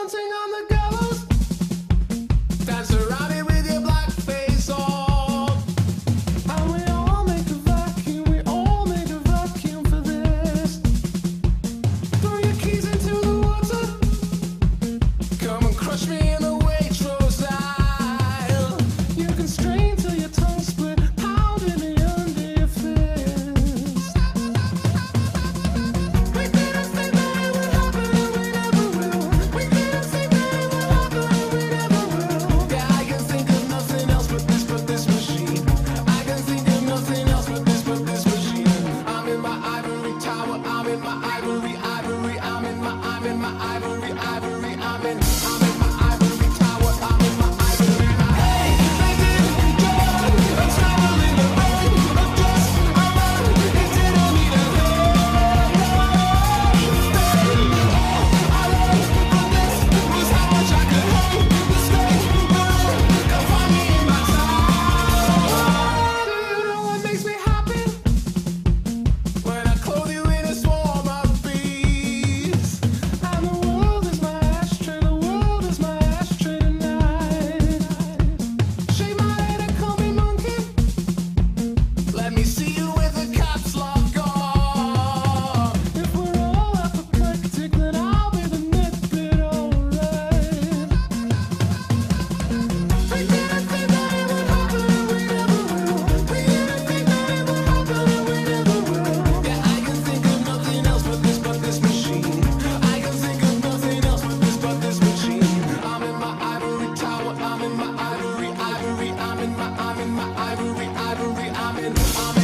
dancing on the gallows. Dance around it with your black face on. And we all make a vacuum, we all make a vacuum for this. Throw your keys into the water. Come and crush me in the Waitrose aisle. You can strain till your tongue split, pounding me under your fist. We didn't think that it would happen and we never will. We didn't think that it would happen and we never will. Yeah, I can think of nothing else but this machine. I can think of nothing else but this machine. I'm in my ivory tower, I'm in my ivory, I'm in my ivory, I'm in my ivory tower, I'm in my ivory. Hey, they didn't go on traveling the rain of just a man. It didn't need a I learned from this was how much I could hate the state. Come find me in my tower. Do you know what makes me happy? When I clothe you in a swarm of bees. And the world is my ashtray, the world is my ashtray tonight. Shake my head and call me monkey. Let me see you with a caps lock on. If we're all apoplectic, then I'll be the nitbit, alright. We didn't think that it would happen and we never will. We didn't think that it would happen and we never will. Yeah, I can think of nothing else but this machine. I can think of nothing else but this machine. I'm in my ivory tower, I'm in my ivory, I'm in my ivory, I'm in.